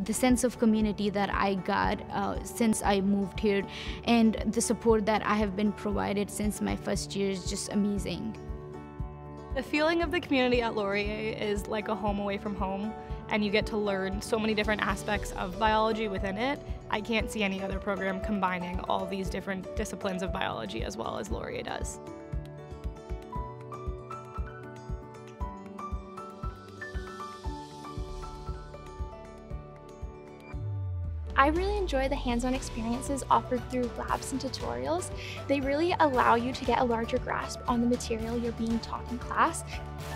the sense of community that I got since I moved here, and the support that I have been provided since my first year is just amazing. The feeling of the community at Laurier is like a home away from home, and you get to learn so many different aspects of biology within it. I can't see any other program combining all these different disciplines of biology as well as Laurier does. I really enjoy the hands-on experiences offered through labs and tutorials. They really allow you to get a larger grasp on the material you're being taught in class.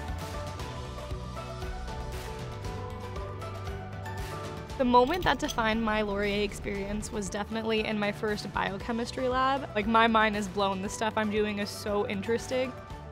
The moment that defined my Laurier experience was definitely in my first biochemistry lab. Like, my mind is blown. The stuff I'm doing is so interesting.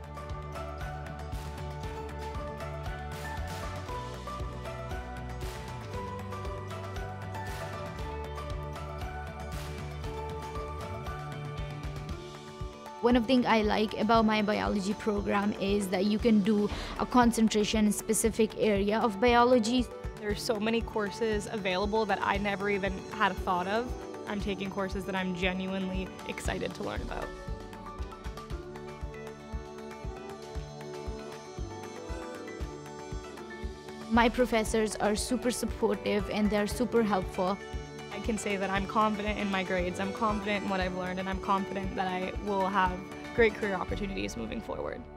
One of the things I like about my biology program is that you can do a concentration in a specific area of biology. There's so many courses available that I never even had a thought of. I'm taking courses that I'm genuinely excited to learn about. My professors are super supportive and they're super helpful. I can say that I'm confident in my grades, I'm confident in what I've learned, and I'm confident that I will have great career opportunities moving forward.